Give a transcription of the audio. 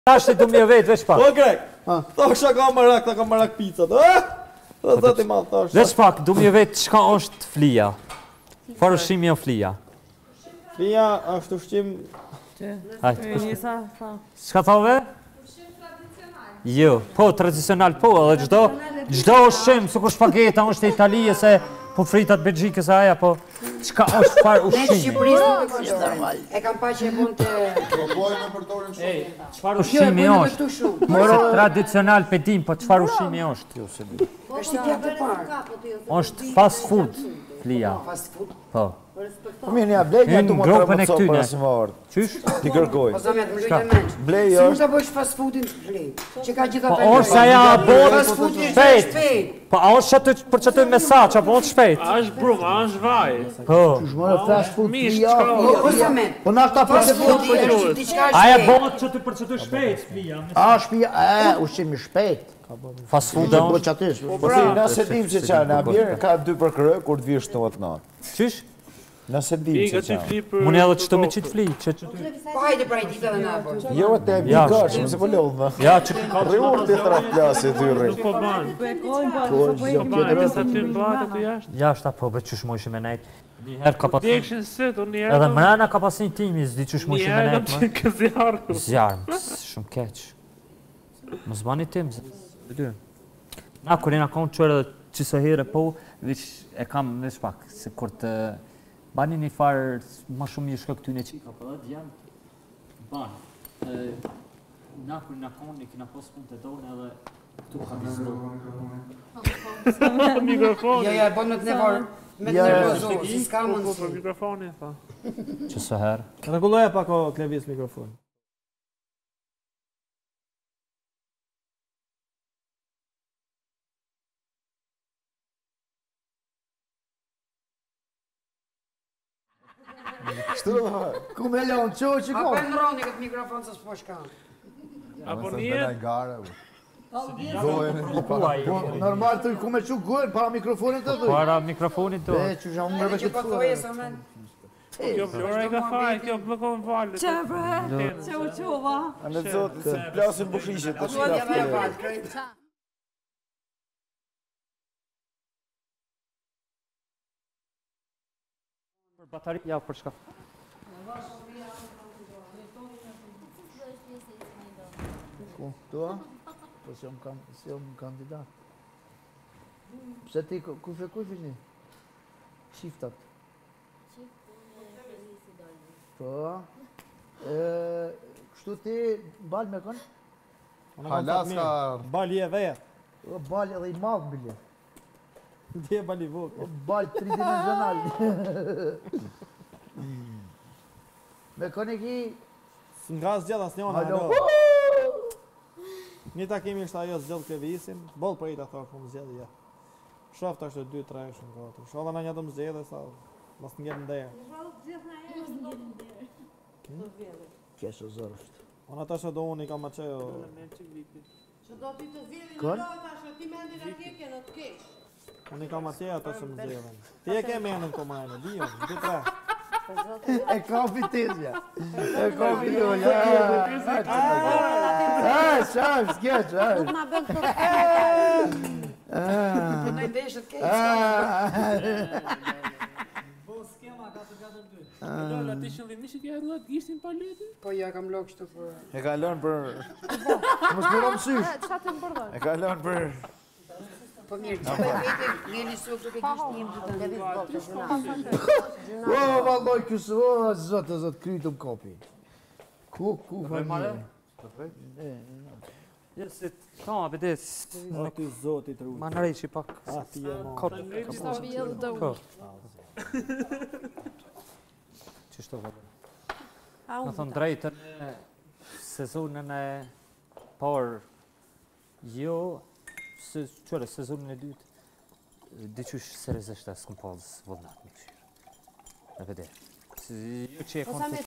Ashtë du mje vetë, veç pak. O Grek, thosha ka marak picat, Dhe zëti ma thosha. Veç pak, du mje vetë çka është flija. Farë ushqimi o flija. Flija është ushqim... Çka thove? Ushqim tradicional. Jo, po, tradicional po, edhe gjdo ushqim, sukur shpageta është e Italije, se po fritat Belgjikës e aja, po çka është farë Ne ushqimi. Shqipërisë nuk është normal. E kam pa që e bën të... Çfarë ushqimi është? Mos tradicional pedim, po çfarë ushqimi është? Është i pjatë të parë. Është fast food, flija. Fast food. Po. Po mirë, ja blej Hynë tu më grupën e tremëco këtyne. për asë më orë. Qysh? Ti kërkoj. Po zamet më lujtë e menç. Blej Si mund është... të bësh fast foodin të flej? Që ka gjitha Po është aja bot Fast foodin është shpejt. shpejt. Po a është për çatu mesazh apo është shpejt? A është brum, a është vaj. Po. Shmërë fast food Mish, ja. Po zamet. Po na ta Fast përse foodin është diçka Aja shpejt. bot çatu për çatu shpejt, flija. A shpia, ushqimi shpejt. Fast food Po është. qatysh. Po si, nëse dim se qa, në abjerë ka 2 për kërë, kur të vishë të më natë. Qysh? Nëse dim Ika se që qa. fli për... Mune edhe çto me çit fli, Po hajde pra i dita dhe na bëj. Jo, te e Ja, bikash, se po lodhë në. Ja, që Rriur të tra plasi të rri. Po ban. Po, Po ban, e sa ty në bëhat aty jashtë. jashtë apo be çysh mojshim me nejt. Njëherë ka pas. Dekshin sët, unë njerë... Edhe mrena ka pas një timi, s'di çysh mojshim me Njerë nejt. kam që këzjarë. Zjarm, shumë keq. Mos bani tim. Na kur jena konë qërë edhe qëso herë po, vish e kam veç pak, se kur të bani një farë ma shumë një shkë këtyne qika, po edhe djemë, banë. Na kur jena konë, i kina pos punë të dojnë edhe këtu ka vizdo. Mikrofoni. Ja, bën me të nevar. Me të nervozu, si s'ka Po mundësi. mikrofoni, tha. Qëso herë. Rregulloja pak o klevis mikrofon. Shtu, ku me lonë, qo që Apo ko? e nëroni këtë mikrofon se s'po shka. Apo njerë... Po, normal të ku me që gojnë, para mikrofonit të dhuj. Para mikrofonit do. E, që shumë Edhe mërë që po këtë thoje sa men. Kjo Flora e ka faj, kjo blokon valet. Që u quva? A në zotë, se plasin bushishit të Po ja me shkaftë. fal, krejt. Batari, ja, për shka. Ku, tu a? Po si jom kandidat. Pse ti, ku fishni? Qiftat. Po, kështu ti bal me kënë? Halaska... Bali e vetë. O, bal edhe i madhë bile. Ti e bali vokë. O, bal tridimensional. Me kënë e ki... Nga zgjell as njona, Halo. Një takimi ishte ajo zgjell klevisin, bol për i të thakë më zgjell, ja. Shofta është 2-3 shumë katër. Shoda në një të më zgjell e sa... Mas të ngjerë ndërë. Kesh o zërë është. Ona ta që do unë i kam aqejo... Që do ti të zjedhin Kon? në dojta që ti mendin atje ke në të kesh. Unë i kam aqejo ato që më zgjellën. Ti e ke menën komajnë, dijo, 2-3. E kapi tizja. E kapi tizja. Shaf, s'keq, Nuk na bën këtë Po në ndeshët kejtë. Lola, ti shëllimishi kja rruat gishtin pa leti? Po ja kam lok kështu për... E ka lënë për... Mos më rëmë sysh. Qa të më përdoj? E ka lënë për... Po mirë, që po e vete, njëri suk duke kishtë një më të O, valloj kësë, o, zotë, krytëm kopi. Ku, familje. Ja, se ka, vedes. O ty zoti të Ma rujtë. në rejqi pak. A ti e mo. Kot. Ko. Qështu vëllë? Në thonë drejtën e sezonën e parë, jo, qëre, sezonën e dytë, diqysh seriozisht e s'këm pasë vullnat në këshirë. E vede. Jo që e Po konë sa me